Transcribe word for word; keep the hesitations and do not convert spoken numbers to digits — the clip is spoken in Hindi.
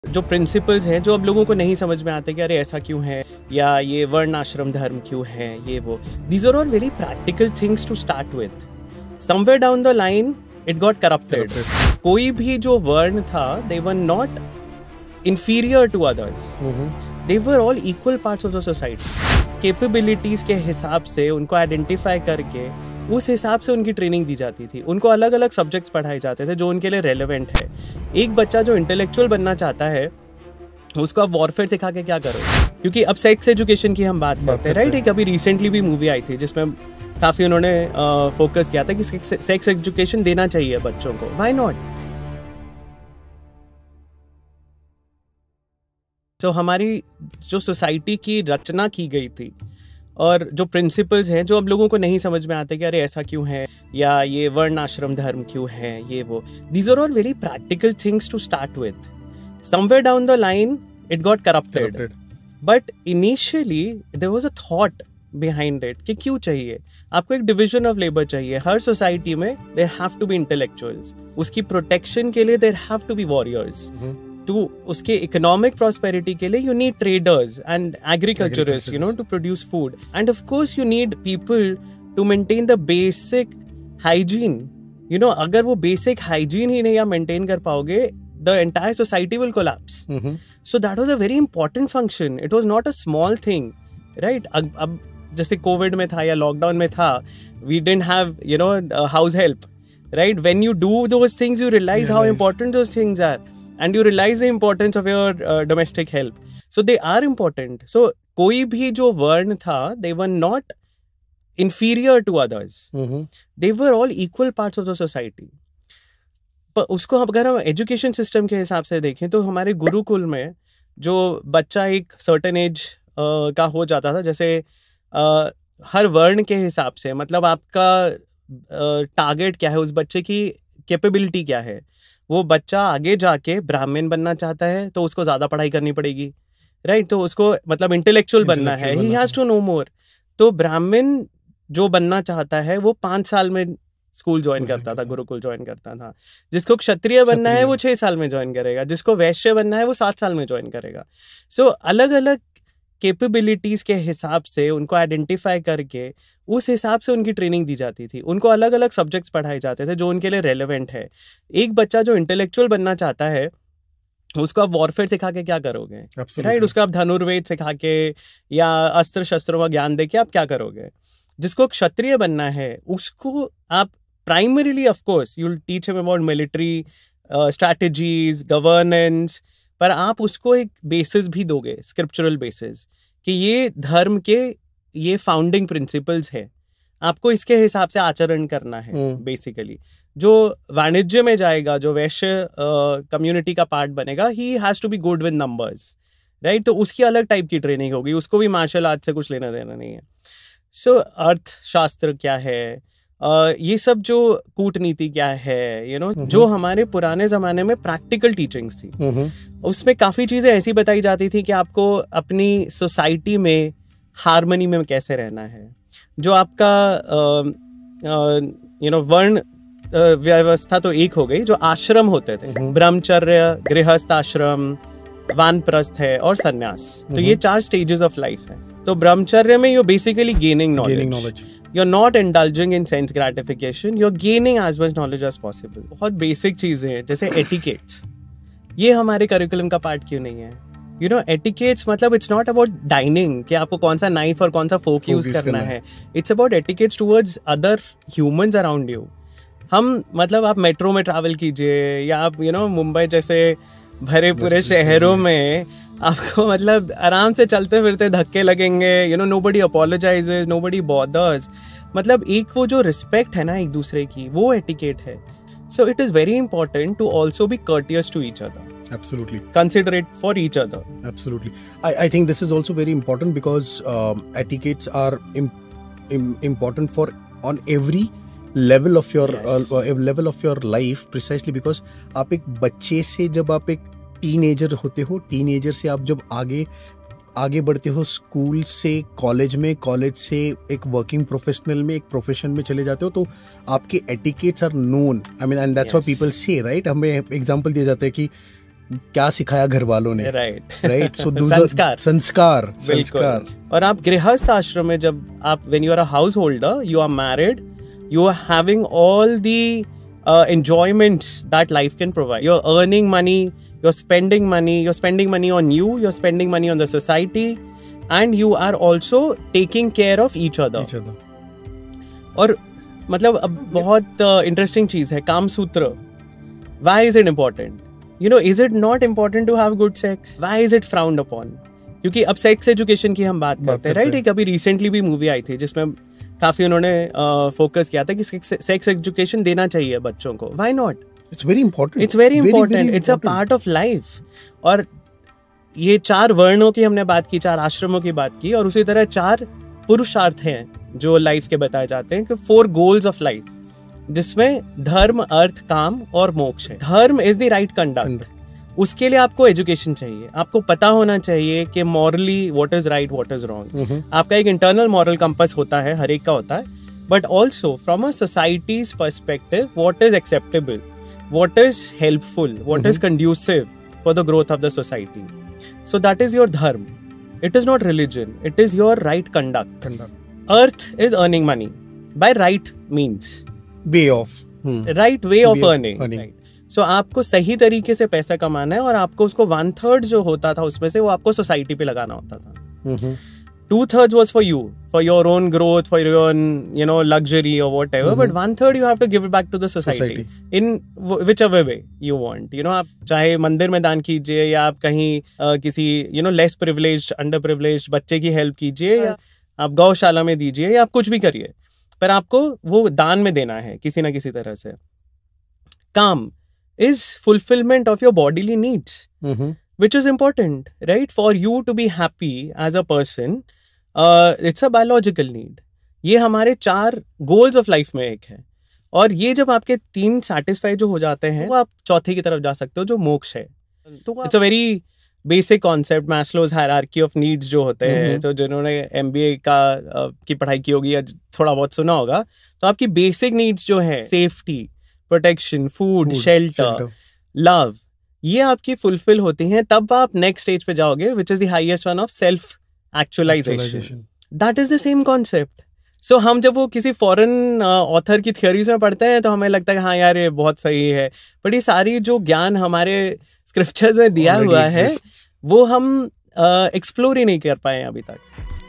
जो प्रिंसिपल्स हैं जो अब लोगों को नहीं समझ में आते कि अरे ऐसा क्यों है या ये वर्ण आश्रम धर्म क्यों है, ये वो these are all very practical things to start with. Somewhere down the line it got corrupted. कोई भी जो वर्ण था they were not inferior to others. Mm-hmm. They were all equal parts of the society. Capabilities के हिसाब से उनको आइडेंटिफाई करके उस हिसाब से उनकी ट्रेनिंग दी जाती थी. उनको अलग अलग सब्जेक्ट्स पढ़ाए जाते थे जो उनके लिए रेलेवेंट है. एक बच्चा जो इंटेलेक्चुअल बनना चाहता है उसको आप वॉरफेयर सिखा के क्या करोगे, क्योंकि अब सेक्स एजुकेशन की हम बात करते हैं, राइट. एक अभी रिसेंटली भी मूवी आई थी जिसमें काफ़ी उन्होंने फोकस किया था कि सेक्स एजुकेशन देना चाहिए बच्चों को. Why not? तो so, हमारी जो सोसाइटी की रचना की गई थी और जो प्रिंसिपल्स हैं जो अब लोगों को नहीं समझ में आते कि अरे ऐसा क्यों है या ये वर्ण आश्रम धर्म क्यों है, ये वो these are all very practical things to start with. Somewhere down the line it got corrupted, but initially there was a thought behind it कि क्यों चाहिए आपको एक डिविजन ऑफ लेबर चाहिए. हर सोसाइटी में there have to be intellectuals. उसकी प्रोटेक्शन के लिए there have to be warriors. To उसके इकोनॉमिक प्रॉस्पेरिटी के लिए you need traders and agriculturist, you know, to produce food. And of course you need people to maintain the basic hygiene. You know, अगर वो बेसिक हाइजीन ही नहीं आप मेंटेन कर पाओगे the entire society will collapse. So that was a very important function. It was not a small thing, right. अब जैसे कोविड में था या लॉकडाउन में था, we didn't have you know house help, right. When you do those things you realize how important those things are. And you realize the importance of your uh, domestic help. So they are important. So कोई भी जो वर्ण था, they were not inferior to others. Mm-hmm. They were all equal parts of the society. पर उसको अगर हम एजुकेशन सिस्टम के हिसाब से देखें तो हमारे गुरुकुल में जो बच्चा एक सर्टेन एज uh, का हो जाता था, जैसे uh, हर वर्ण के हिसाब से, मतलब आपका टारगेट uh, क्या है, उस बच्चे की कैपेबिलिटी क्या है. वो बच्चा आगे जाके ब्राह्मण बनना चाहता है तो उसको ज़्यादा पढ़ाई करनी पड़ेगी, राइट. तो उसको मतलब इंटेलेक्चुअल बनना है, he has to know more. तो ब्राह्मण जो बनना चाहता है वो पाँच साल में स्कूल ज्वाइन करता था, गुरुकुल ज्वाइन करता था. जिसको क्षत्रिय बनना है वो छः साल में ज्वाइन करेगा, जिसको वैश्य बनना है वो सात साल में ज्वाइन करेगा. सो so, अलग अलग कैपेबिलिटीज़ के हिसाब से उनको आइडेंटिफाई करके उस हिसाब से उनकी ट्रेनिंग दी जाती थी. उनको अलग अलग सब्जेक्ट्स पढ़ाए जाते थे जो उनके लिए रेलेवेंट है. एक बच्चा जो इंटेलेक्चुअल बनना चाहता है उसको आप वॉरफेयर सिखा के क्या करोगे, राइट. उसको आप धनुर्वेद सिखा के या अस्त्र शस्त्रों का ज्ञान दे के आप क्या करोगे. जिसको क्षत्रिय बनना है उसको आप primarily of course you will teach him about military strategies, governance, पर आप उसको एक बेसिस भी दोगे, स्क्रिप्चुरल बेसिस, कि ये धर्म के ये फाउंडिंग प्रिंसिपल्स है, आपको इसके हिसाब से आचरण करना है. बेसिकली जो वाणिज्य में जाएगा, जो वैश्य कम्युनिटी का पार्ट बनेगा, he has to be good with numbers, right. तो उसकी अलग टाइप की ट्रेनिंग होगी, उसको भी मार्शल आर्ट से कुछ लेना देना नहीं है. सो so, अर्थशास्त्र क्या है, Uh, ये सब जो कूटनीति क्या है, यू you नो know, जो हमारे पुराने ज़माने में प्रैक्टिकल टीचिंग्स थी, उसमें काफ़ी चीज़ें ऐसी बताई जाती थी कि आपको अपनी सोसाइटी में हार्मनी में कैसे रहना है. जो आपका यू नो वर्ण व्यवस्था तो एक हो गई, जो आश्रम होते थे, ब्रह्मचर्य, गृहस्थ आश्रम, वानप्रस्थ है और सन्यास. तो ये चार स्टेजेस ऑफ लाइफ है. तो ब्रह्मचर्य में you basically gaining knowledge. You're not indulging in sense gratification. You're gaining as much knowledge as possible. बहुत बेसिक चीज़ें हैं जैसे एटिकेट्स, ये हमारे करिकुलम का पार्ट क्यों नहीं है. यू नो, एटिकेट्स मतलब इट्स नॉट अबाउट डाइनिंग कि आपको कौन सा नाइफ और कौन सा फोक यूज करना है. It's about etiquettes towards other humans around you. हम मतलब आप मेट्रो में ट्रैवल कीजिए या आप यू नो मुंबई जैसे भरे पूरे शहरों में आपको मतलब आराम से चलते फिरते धक्के लगेंगे. You know, nobody apologizes, nobody bothers. मतलब एक वो जो रिस्पेक्ट है ना एक दूसरे की, वो एटिकेट है. So it is very important to also be courteous to each other. Absolutely. Considerate for each other. Absolutely. I, I think this is also very important because um, etiquettes are im, im, important for on every level of your yes. uh, level of your life, precisely because आप एक बच्चे से जब आप एक टीनेजर होते हो, टीनेजर से आप जब आगे आगे बढ़ते हो, स्कूल से कॉलेज में, कॉलेज से एक वर्किंग प्रोफेशनल में, एक प्रोफेशन में चले जाते हो, तो आपके etiquettes are known. I mean and that's what people say, right. हमें एग्जांपल दिया जाता है कि क्या सिखाया घर वालों ने, राइट राइट, सो संस्कार संस्कार संस्कार। और आप गृहस्थ आश्रम में जब आप when you are a householder, you are married, you are having all the uh, enjoyments that life can provide. You're earning money, you're spending money, you're spending money on you, you're spending money on the society, and you are also taking care of each other. Each other. और मतलब अब बहुत इंटरेस्टिंग uh, चीज है काम सूत्र. Why is it important? You know, is it not important to have good sex? Why is it frowned upon? क्योंकि अब सेक्स एजुकेशन की हम बात करते हैं, राइट? एक अभी रिसेंटली भी मूवी आई थी जिसमें काफी उन्होंने फोकस uh, किया था कि सेक्स एजुकेशन देना चाहिए बच्चों को. Why not? It's very important. It's very important. It's a part of life. और ये चार वर्णों की हमने बात की, चार आश्रमों की बात की, और उसी तरह चार पुरुषार्थ हैं जो लाइफ के बताए जाते हैं कि फोर गोल्स ऑफ लाइफ, जिसमें धर्म, अर्थ, काम और मोक्ष है. धर्म इज द राइट कंडक्ट. उसके लिए आपको एजुकेशन चाहिए. आपको पता होना चाहिए कि morally what is right, what is wrong. आपका एक इंटरनल मॉरल कंपास होता है, हर एक का होता है. But also from a society's perspective, what is acceptable, what is helpful, what is conducive for the growth of the society. So that is your dharma. It is not religion, it is your right conduct. Artha is earning money by right means, way of right way of earning. So so, आपको सही तरीके से पैसा कमाना है, और आपको उसको वन थर्ड जो होता था उसमें से वो आपको सोसाइटी पे लगाना होता था. Two thirds was for you, for your own growth, for your own you know luxury और whatever, but one third you have to give it back to the society in which ever way you want. You know, आप चाहे मंदिर में दान कीजिए, या आप कहीं uh, किसी you know less privileged, underprivileged बच्चे की हेल्प कीजिए, या आप गौशाला में दीजिए, या आप कुछ भी करिए, पर आपको वो दान में देना है किसी ना किसी तरह से. काम is fulfillment of your bodily needs, mm-hmm. which is important, right? For you to be happy as a person, uh, it's a biological need. ये हमारे चार goals of life में एक है. और ये जब आपके तीन satisfy जो हो जाते हैं, वो आप चौथे की तरफ जा सकते हो, जो मोक्ष है. तो it's a very basic concept, Maslow's hierarchy of needs जो होते हैं, mm-hmm. जो जिन्होंने M B A का uh, की पढ़ाई की होगी या थोड़ा बहुत सुना होगा, तो आपकी basic needs जो है, safety, protection, food, shelter, love, ये आपकी फुलफिल होती हैं, तब आप नेक्स्ट स्टेज पे जाओगे, which is the highest one of self actualization. That is the same concept. So हम जब वो किसी फॉरेन ऑथर uh, की थियोरीज में पढ़ते हैं तो हमें लगता है कि हाँ यार ये बहुत सही है, बट ये सारी जो ज्ञान हमारे स्क्रिप्चर्स में दिया हुआ है वो हम एक्सप्लोर uh, ही नहीं कर पाए अभी तक.